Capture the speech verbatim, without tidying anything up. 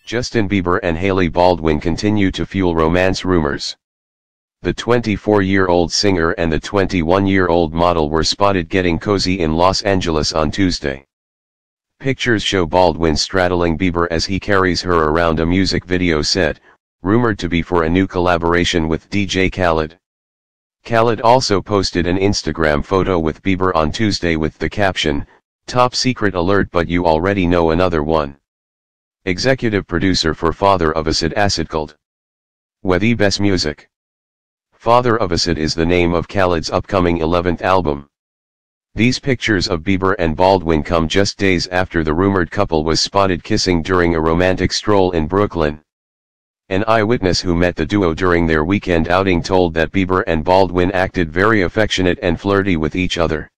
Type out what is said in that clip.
Justin Bieber and Hailey Baldwin continue to fuel romance rumors. The twenty-four-year-old singer and the twenty-one-year-old model were spotted getting cozy in Los Angeles on Tuesday. Pictures show Baldwin straddling Bieber as he carries her around a music video set, rumored to be for a new collaboration with D J Khaled. Khaled also posted an Instagram photo with Bieber on Tuesday with the caption, "Top secret alert, but you already know another one." Executive producer for Father of Acid Acid Cult. With the best music. Father of Acid is the name of Khaled's upcoming eleventh album. These pictures of Bieber and Baldwin come just days after the rumored couple was spotted kissing during a romantic stroll in Brooklyn. An eyewitness who met the duo during their weekend outing told that Bieber and Baldwin acted very affectionate and flirty with each other.